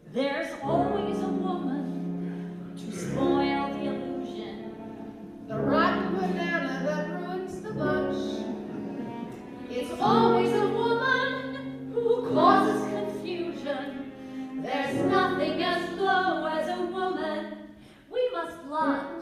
There's always a woman to spoil the illusion. The rotten banana that ruins the bunch. It's always a woman who causes confusion. There's nothing as low as a woman. We must blush.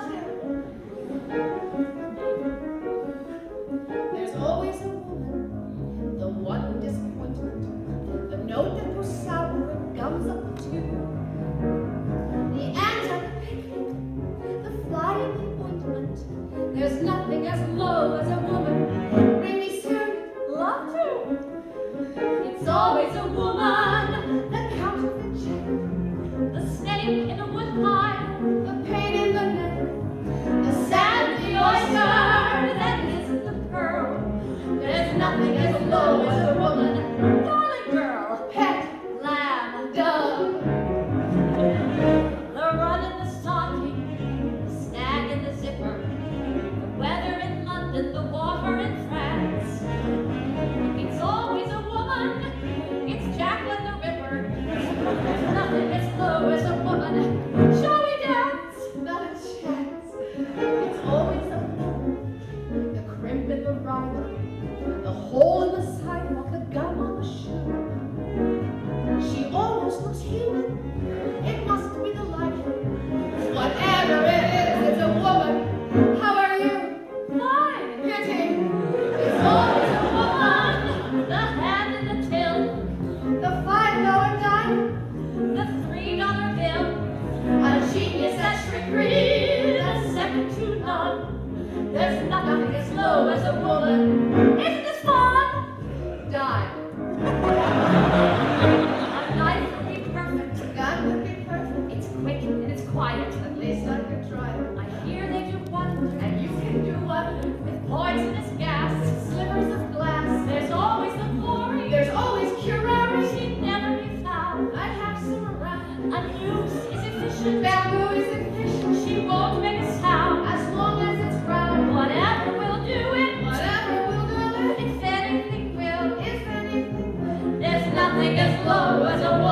There's always a woman, the one disappointment, the note that goes sour and gums up the tube, the ant at the picnic, the fly in the ointment. There's nothing as low as a woman. Bring me soon, love to. It's always a woman, The counterfeit check, the snake in the woodpile, the pain in the neck, the and the oyster that isn't the pearl. There's nothing as low as a woman. Darling girl, pet, lamb, dove. the run in the stocking, the snag in the zipper, the weather in London, the water in France. It's always a woman, it's Jacqueline the Ripper. There's nothing as low as a woman. Shall we dance? Not a chance. It's always a woman. The crimp in the rider, the hole in the sidewalk, the gum on the shoe. She almost looks human. It must be the light. Whatever it is, it's a woman. How are you? Fine. Pity. It's always a woman, the hand in the till, The $5 dime. the $3 bill, a genius at trickery, the second to none. There's nothing as low as a woman. Isn't this fun? Dime. A knife would be perfect. Gun would be perfect. It's quick and it's quiet. At least I could try it. I hear they do one, And you can do what? with poisonous gas, Slivers of glass. there's always the glory. There's always curare. She'd never be found. I have some around. A noose is efficient. Bamboo is efficient. She won't make a sound. As long as it's round. Whatever will do it. Whatever will do it. If anything will. If anything will. There's nothing as low as a woman.